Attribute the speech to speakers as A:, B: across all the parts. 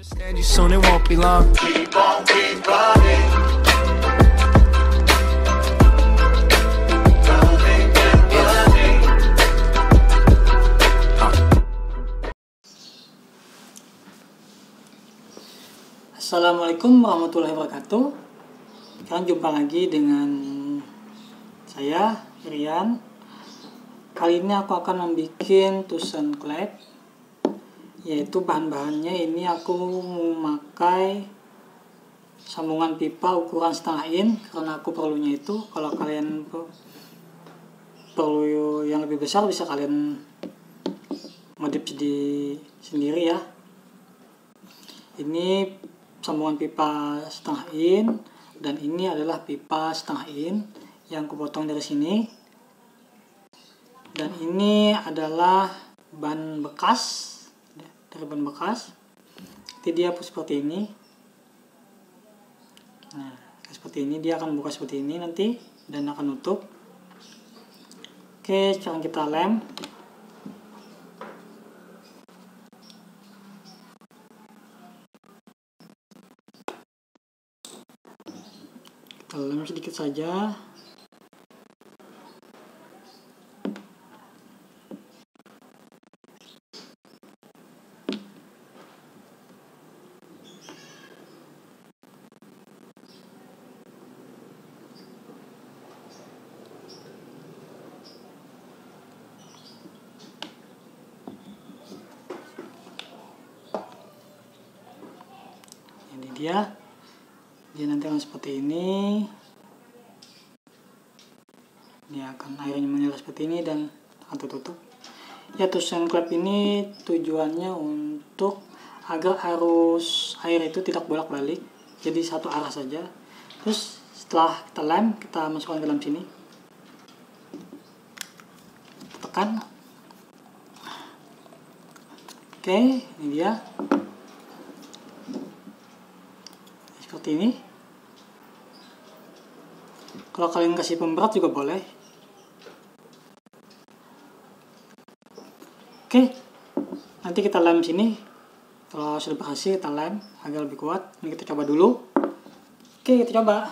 A: Assalamualaikum warahmatullahi wabarakatuh. Sekarang jumpa lagi dengan saya, Rian. Kali ini aku akan membuat tusen klep, yaitu bahan-bahannya ini aku memakai sambungan pipa ukuran setengah in, karena aku perlunya itu. Kalau kalian perlu yang lebih besar bisa kalian modif sendiri ya. Ini sambungan pipa setengah in, dan ini adalah pipa setengah in yang kupotong dari sini. Dan ini adalah ban bekas, dari ban bekas. Jadi dia seperti ini. Nah, seperti ini dia akan buka seperti ini nanti dan akan nutup. Oke, sekarang kita lem. Lem sedikit saja. Ini dia nanti akan seperti ini. Dia akan airnya mengalir seperti ini dan akan tertutup. Ya, tusen klep ini tujuannya untuk agar arus air itu tidak bolak-balik, jadi satu arah saja. Terus setelah kita lem, kita masukkan ke dalam sini, tekan. Oke, ini dia seperti ini. Kalau kalian kasih pemberat juga boleh. Oke, nanti kita lem sini. Kalau sudah berhasil kita lem agar lebih kuat. Ini kita coba dulu. Oke, kita coba.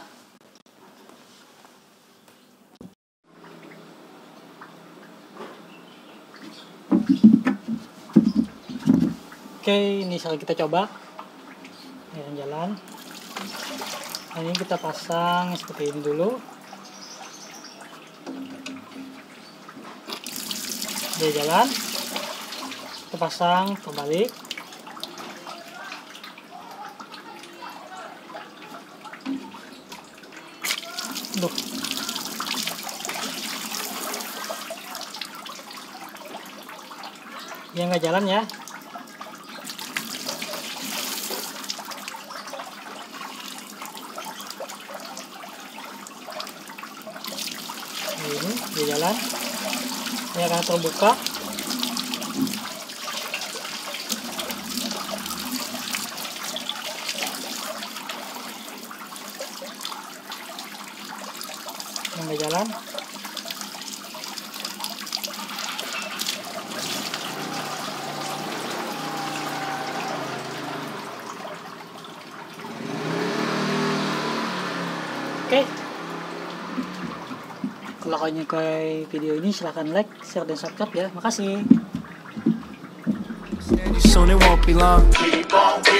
A: Oke, ini sekarang kita coba jalan. Nah, ini kita pasang seperti ini dulu. Dia jalan. Kita pasang terbalik. Duh. Dia nggak jalan ya. Ini dia jalan. Dia akan terbuka. Yang nggak jalan. Oke. Kalau kalian menyukai video ini silahkan like, share, dan subscribe ya. Makasih.